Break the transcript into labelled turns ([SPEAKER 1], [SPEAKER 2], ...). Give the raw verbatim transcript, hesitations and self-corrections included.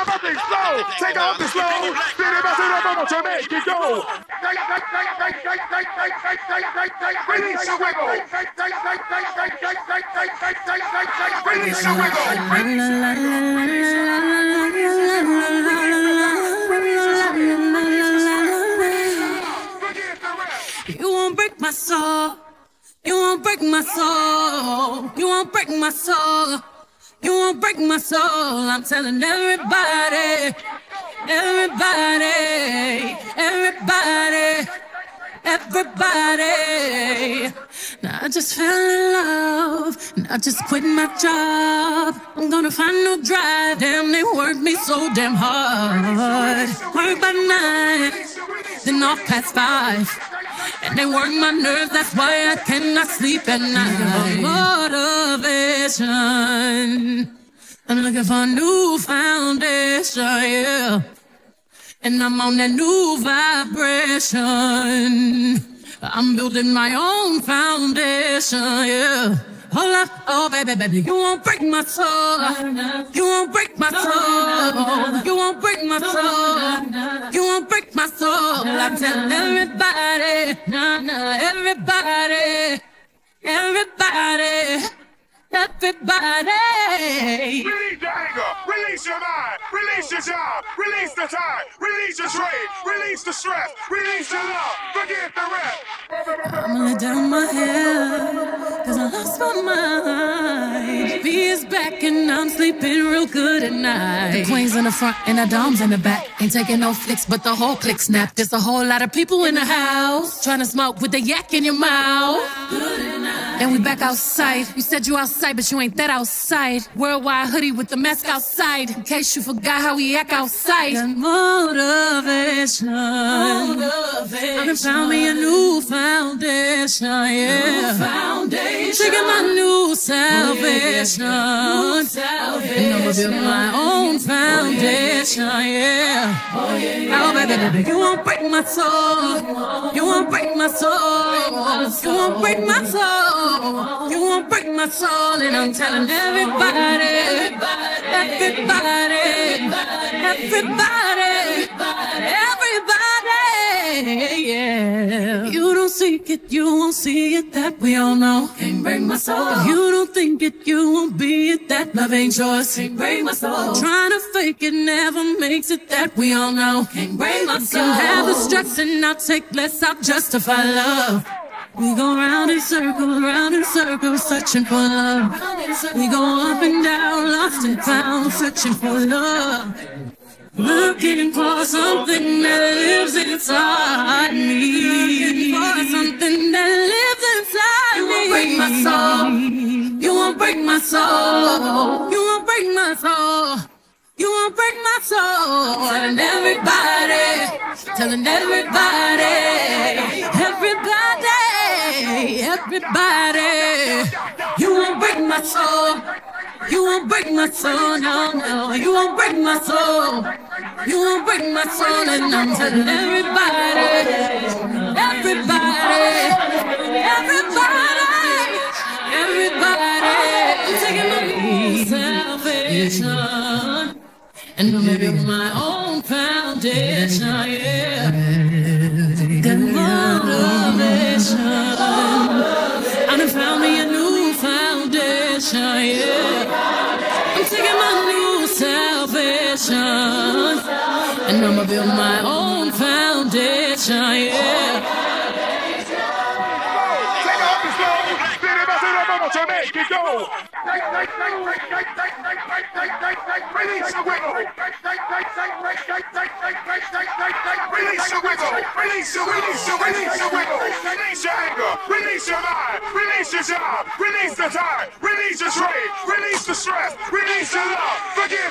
[SPEAKER 1] I'm up and slow. Take off the slow. Spin it back to the bubble to make it go. Release your wiggle. Release your wiggle.
[SPEAKER 2] You won't break my soul. You won't break my soul. You won't break my soul. You won't break my soul. I'm telling everybody, everybody, everybody, everybody. Now I just fell in love. Now I just quit my job. I'm gonna find no drive. Damn, they work me so damn hard. Work by nine, then off past five. And they work my nerves, that's why I cannot sleep at night. Motivation, I'm looking for a new foundation, yeah. And I'm on that new vibration. I'm building my own foundation, yeah. Hold up, oh baby, baby, you won't break my soul. You won't break my soul. You won't break my soul. You won't break my soul. I'm telling everybody, nah, nah, everybody, everybody, everybody.
[SPEAKER 1] Release your anger, release your mind, release your job, release the time, release your trade, release the stress, release your love, forget the rest.
[SPEAKER 2] I'ma lay down my head, cause I lost my mind. B is back and I'm sleeping real good at night. The queen's in the front and the dom's in the back. Ain't taking no flicks, but the whole click snap. There's a whole lot of people in the house trying to smoke with the yak in your mouth. And we back outside. You said you outside, but you ain't that outside. Worldwide hoodie with the mask outside, in case you forgot how we act outside. That motivation, motivation. I done found me a new foundation, yeah. New foundation. Trigger my new salvation. New salvation. And I'ma build my own foundation, yeah. Oh, yeah. Oh, baby, baby, you won't break my soul. You won't break my soul. You won't break my soul. You won't break my soul, and I'm telling everybody, everybody, everybody, everybody, yeah. You don't seek it, you won't see it, that we all know. Can't break my soul. If you don't think it, you won't be it, that love ain't yours. Can't break my soul. Trying to fake it never makes it, that we all know. Can't break my soul. You can have the stress and I'll take less, I'll justify love. We go round in circles, round in circles, searching for love. We go up and down, lost and found, searching for love. Looking for something that lives inside me. For something that lives inside me. You won't break my soul. You won't break my soul. You won't break my soul. You won't break my soul. And everybody, telling everybody, everybody. Everybody, you won't break my soul. You won't break my soul, no, no. You won't break my soul. You won't break my soul, and I'm telling everybody, everybody, everybody, everybody. I'm taking my own salvation, and I'm making my own foundation, yeah. The motivation. I done found me a new foundation, yeah. I'm taking my new salvation, and I'ma build my own foundation, yeah.
[SPEAKER 1] Take off the slow, spin it back to the bubble to make it go. Release your wiggle. Release your wiggle. Release your, release your, release your wiggle. Release your anger. Release your mind. Release your job. Release the time. Release your trade. Release the stress. Release your love. Forgive